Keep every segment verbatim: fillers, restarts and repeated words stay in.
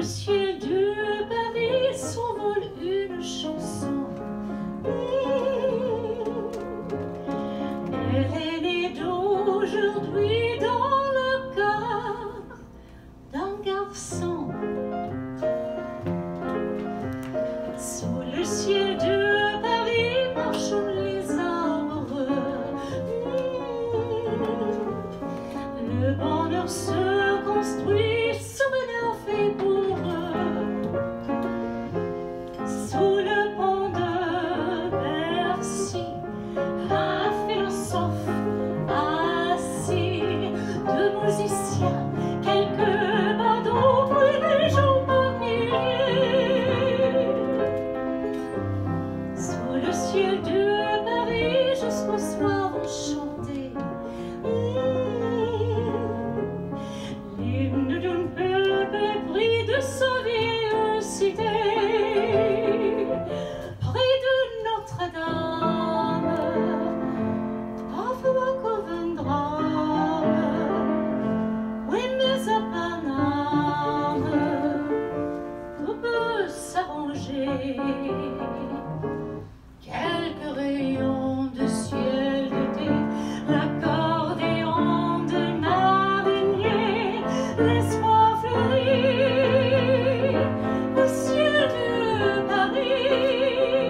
ciel de Paris s'envole une chanson. Elle est née d'aujourd'hui dans le cœur d'un garçon. Sous le ciel de Paris marchent les arbres. Le bonheur se construit sous bonheur fait pour eux. Sous le pont de Bercy, un philosophe assis, deux musiciens, quelques badauds, puis des gens par milliers. Sous le ciel de Paris, jusqu'au soir vont chanter l'hymne d'un peuple épris de sa vieille cité, près de Notre-Dame. Parfois qu'au drame, oui, mais à Paname, tout peut s'arranger. Quelques rayons de ciel d'été, l'accordéon de marinier, l'espoir fleurit au ciel de Paris.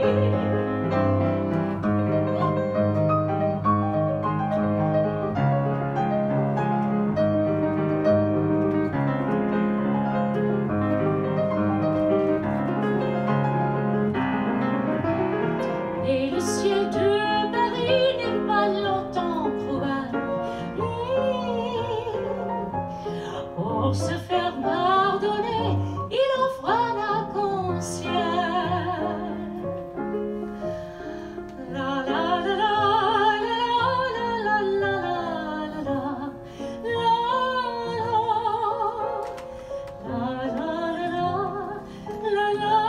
Et le ciel de Paris n'est pas longtemps cruel. Pour se faire pardonner, il offre un arc-en-ciel. La la la la la la la la la la la la la la la.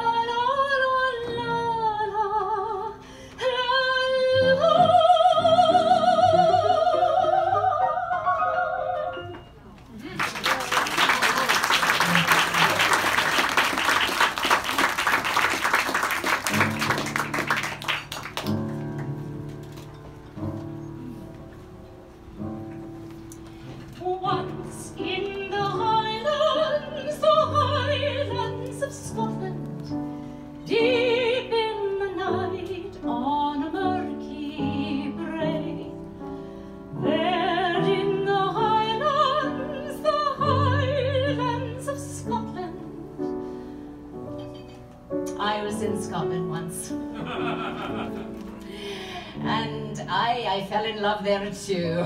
Once in the Highlands, the Highlands of Scotland, deep in the night on a murky brae, there in the Highlands, the Highlands of Scotland. I was in Scotland once. And I, I fell in love there too.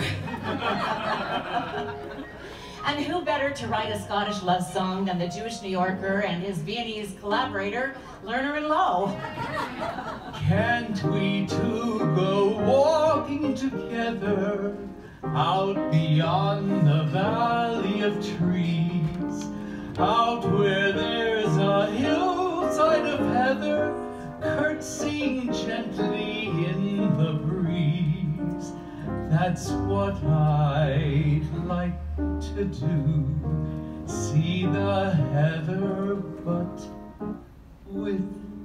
And who better to write a Scottish love song than the Jewish New Yorker and his Viennese collaborator, Lerner-in-Law. Can't we two go walking together out beyond the valley of trees, out where there's a hillside of heather curtsying gently in the breeze? That's what I'd like to do, see the heather but with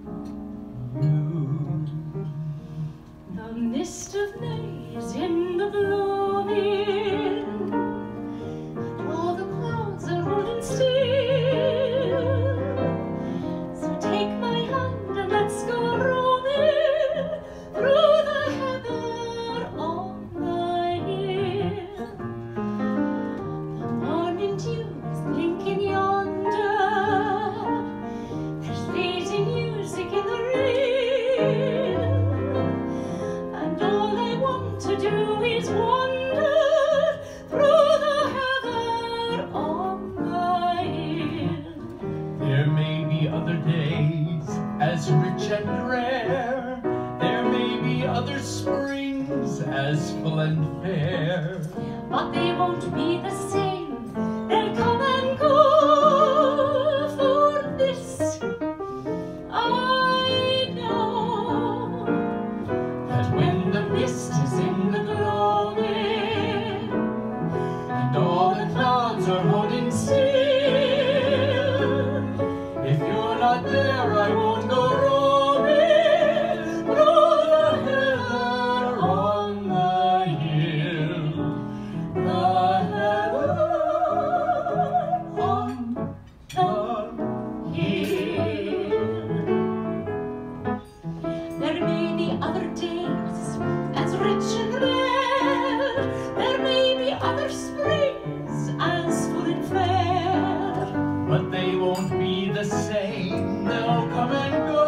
you. The mist of May is in the gloaming, all the clouds are holding still. So take my hand and let's go roaming through the heather on the hill. The morning dew is blinking yonder, there's lazy music in the reel, and all I want to do is wander through the heather on the hill. There may be other days as rich and rare, there may be other springs as full and fair, But they won't be the same, they'll come and go. For this I know, that when the mist is in the gloaming and all the clouds are holding still, but they won't be the same. They'll come and go.